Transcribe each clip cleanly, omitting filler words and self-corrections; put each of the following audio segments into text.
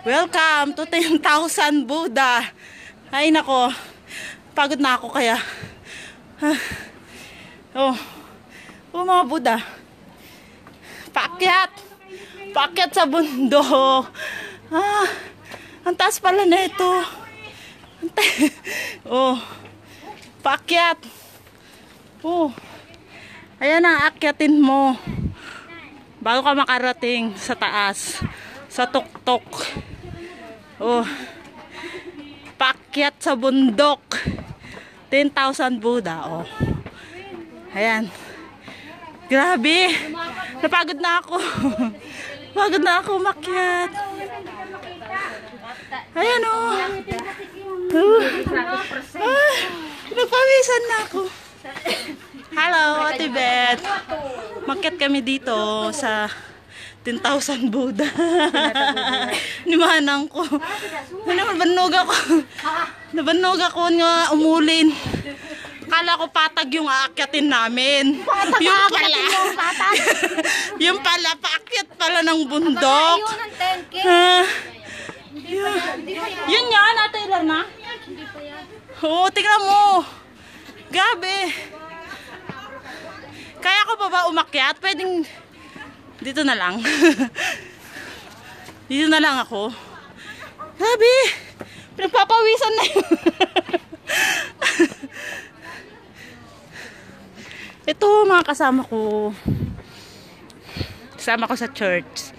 Welcome to 10,000 Buddha. Ay nako, pagod na ako kaya. Mga Buddha. Paakyat sa bundok. Ang taas pala na ito. Paakyat. Ayan ang akyatin mo bago ka makarating sa taas, sa tuktok. Paakyat sa bundok. 10,000 Buddha. Ayan. Grabe. Napagod na ako. Pagod na ako umakyat. Ayan nagpawisan na ako. Hello, Ate Beth. Makyat kami dito sa 10,000 Buddha. Nimanang ko. Nabanog ako nga umulin. Akala ko patag yung aakyatin namin. Yung pala, paakyat pala ng bundok. Yun yan, Ate Ilarna. Oo, tingnan mo. Gabi. Kaya ko pa ba umakyat? Pwedeng dito na lang. Dito na lang ako. Grabe. Pinagpapawisan na yun. Ito mga kasama ko. Kasama ko sa church.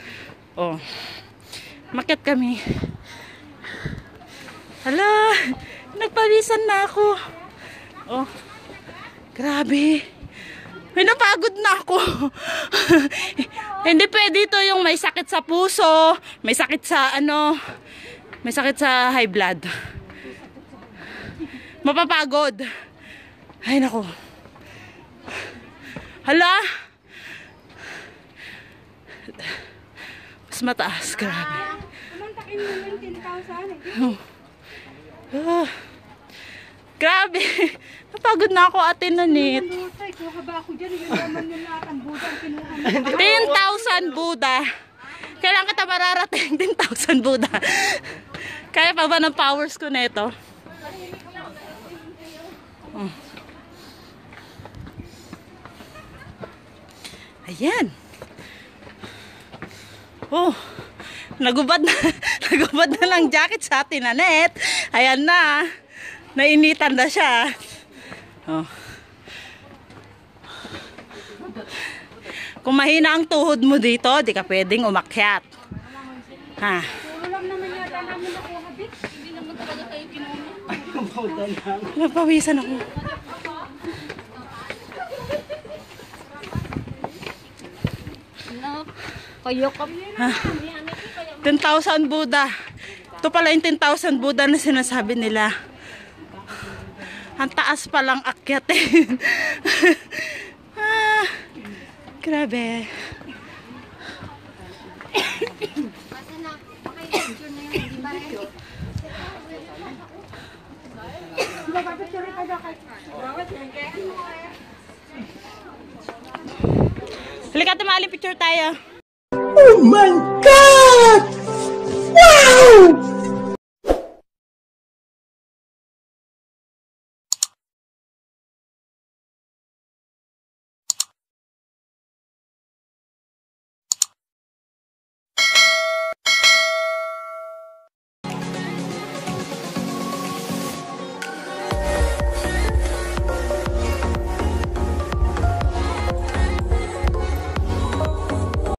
Makyat kami. Hala, nagpawisan na ako. Grabe. May napagod na ako. Hindi pwede ito yung may sakit sa puso, may sakit sa may sakit sa high blood. Mapapagod. Ay nako. Hala. Mas mataas, grabe. Grabe. Napagod na ako, Ate Nanit. 10,000 Buddha. Kailan kita mararating 10,000 Buddha? Kaya pa ba ng powers ko na ito? Ayan. Nagubad na ng jacket sa Ate Nanit. Ayan na. Nainitan na siya. Kung mahina ang tuhod mo dito, di ka pwedeng umakyat. Hindi naman talaga kayo kinuha. Napawisan ako. Kayo ka. 10,000 Buddha. Ito pala yung 10,000 Buddha na sinasabi nila. Ang taas palang akyatin. Grabe. Halika, tumali picture tayo. Oh my God! Wow!